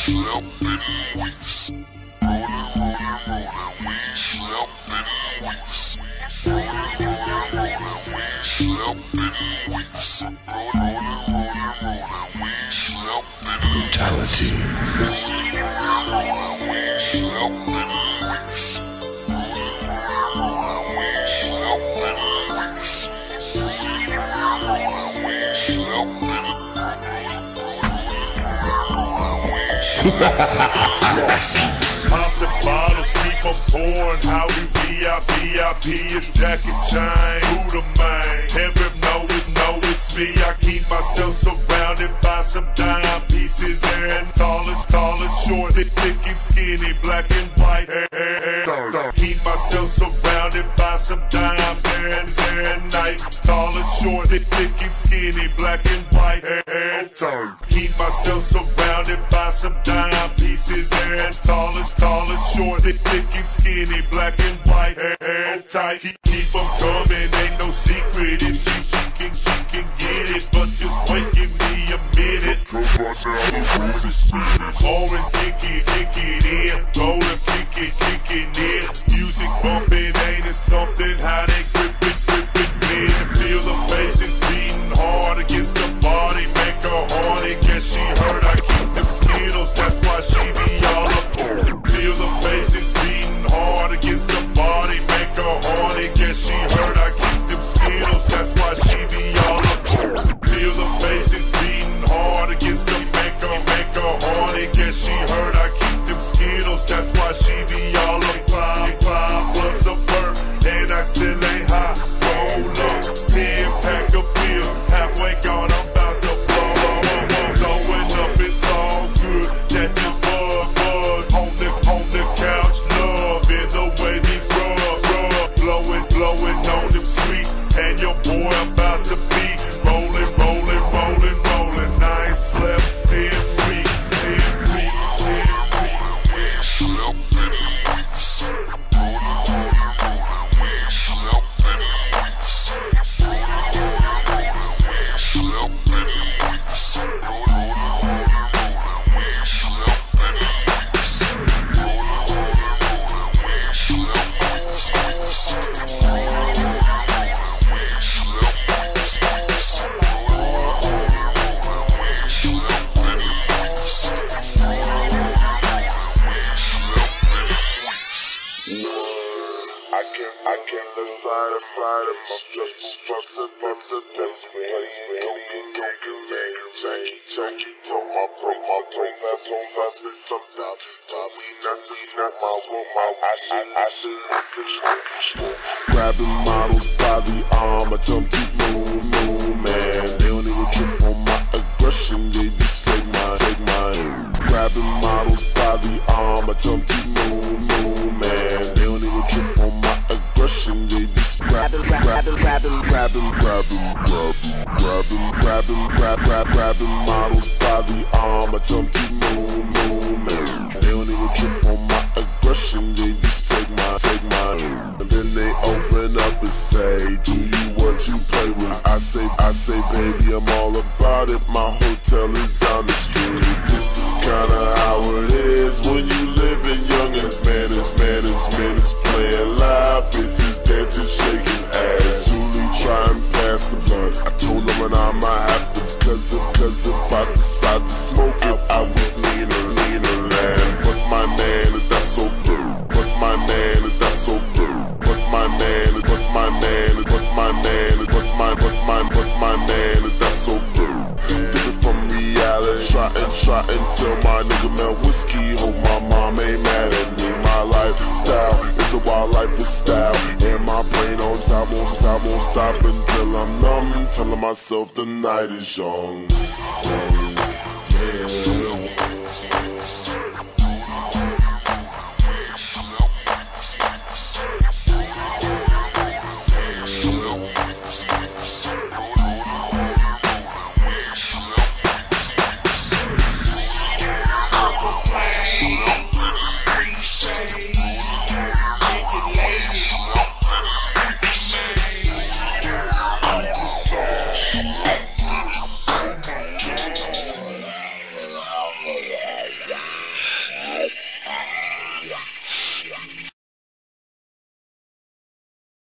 slept in weeks. Rolling, rolling, rolling, we ain't slept in weeks. Rolling, rolling, rolling, we ain't slept in weeks. Rolling, rolling, rolling, we ain't slept in brutality. Rolling, rolling, we ain't slept in weeks. Rolling, rolling, we ain't slept in weeks. Rolling, rolling, we ain't slept in. Pop the bottles, keep on pouring. How we VIP is Jackie Chain. Who the man? Heaven know it's me. I keep myself surrounded by some dime pieces. And tall and short, thick and skinny, black and white. Keep myself surrounded by some dimes and night. Tall and short, thick and skinny, black and white. Keep myself surrounded by some dime pieces. And tall and short, thick and skinny, black and white. Tight, keep them coming, ain't no secret. If she can get it, but just wait, give me a minute. Orange, kick it in, golden, kick it in. Music bumping, ain't it something? How they grip it, man. Feel the faces beating hard against the body, make her horny. Guess she heard I keep them Skittles, that's why she be all up. Feel the faces beating hard against the body, make her horny. Guess she heard I keep them Skittles, that's why she be all up. Feel the faces beating hard against the make her horny. Guess she heard I keep them Skittles, that's why she be all up. Five blunts of birth, and I still ain't high. Roll up, 10 pack of pills, halfway gone, I'm about to blow. Blowing up, it's all good. That this buzz on the couch, loving the way these rub, blowing on them sweets, and your boy about to be rolling. I ain't slept 10 weeks, 10 weeks. Slept in weeks. I came the side of just butts and place Jackie told my bro, told me something. Told me not to smoke I should grabbing models by the arm, I tell them keep move, man. They don't even trip on my aggression, they just take mine. Grabbing models by the arm, I tell them keep move, man. They don't even trip on my aggression, they just grabbing models by the arm, I tell them keep move, man. They don't even trip on my aggression, they just take mine. And then they open up and say, do you want to play with? I say, baby, I'm all about it. My hotel is down the street. This is kinda how it is when you living young as man is playing live, bitches dancing, shaking ass. Soonly try and pass the blunt. I told them when I might have to, cause if I decide to smoke it, I would lean a land. But my man is not so blue. But my man is not so blue. But my man is not so blue. Different from reality. Try and tell my nigga man whiskey. Hope my mom ain't mad at me. My lifestyle is a wild life with style. And my brain on time won't stop until I'm numb. Telling myself the night is young.